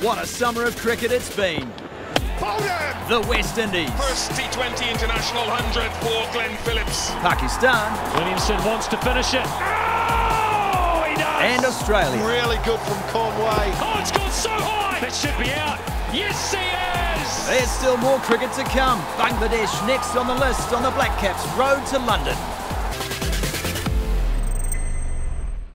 What a summer of cricket it's been. The West Indies. First T20 international 100 for Glenn Phillips. Pakistan. Williamson wants to finish it. Oh, he does! And Australia. Really good from Conway. Oh, it's gone so high! That should be out. Yes, he is! There's still more cricket to come. Bangladesh next on the list on the Black Caps' road to London.